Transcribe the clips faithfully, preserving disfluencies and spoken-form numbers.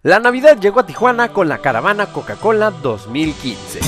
La Navidad llegó a Tijuana con la caravana Coca-Cola dos mil quince.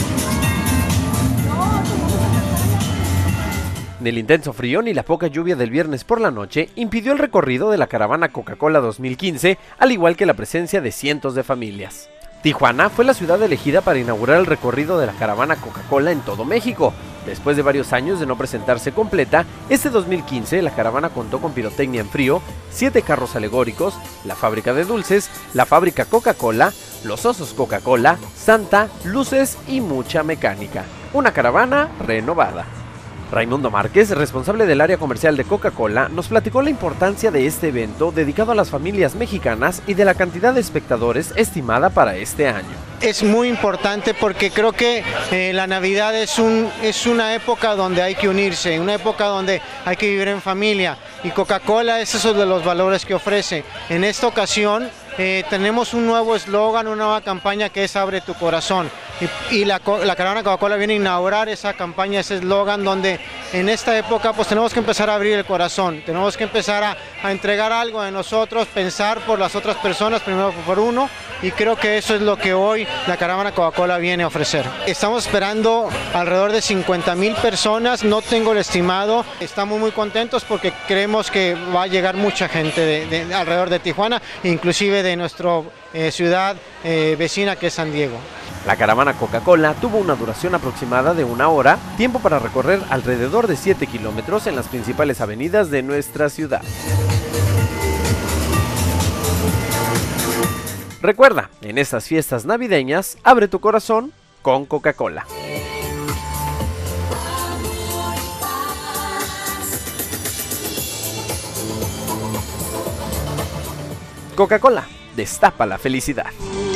Ni el intenso frío ni la poca lluvia del viernes por la noche impidió el recorrido de la caravana Coca-Cola dos mil quince, al igual que la presencia de cientos de familias. Tijuana fue la ciudad elegida para inaugurar el recorrido de la caravana Coca-Cola en todo México. Después de varios años de no presentarse completa, este dos mil quince la caravana contó con pirotecnia en frío, siete carros alegóricos, la fábrica de dulces, la fábrica Coca-Cola, los osos Coca-Cola, Santa, luces y mucha mecánica. Una caravana renovada. Raimundo Márquez, responsable del área comercial de Coca-Cola, nos platicó la importancia de este evento dedicado a las familias mexicanas y de la cantidad de espectadores estimada para este año. Es muy importante porque creo que eh, la Navidad es, un, es una época donde hay que unirse, una época donde hay que vivir en familia, y Coca-Cola es eso de los valores que ofrece. En esta ocasión eh, tenemos un nuevo eslogan, una nueva campaña que es Abre tu corazón, y, y la, la caravana Coca-Cola viene a inaugurar esa campaña, ese eslogan donde en esta época pues tenemos que empezar a abrir el corazón, tenemos que empezar a, a entregar algo de nosotros, pensar por las otras personas, primero por uno, y creo que eso es lo que hoy la caravana Coca-Cola viene a ofrecer. Estamos esperando alrededor de cincuenta mil personas, no tengo el estimado, estamos muy contentos porque creemos que va a llegar mucha gente de, de, alrededor de Tijuana, inclusive de nuestra eh, ciudad eh, vecina que es San Diego. La caravana Coca-Cola tuvo una duración aproximada de una hora, tiempo para recorrer alrededor de siete kilómetros en las principales avenidas de nuestra ciudad. Recuerda, en estas fiestas navideñas, abre tu corazón con Coca-Cola. Coca-Cola, destapa la felicidad.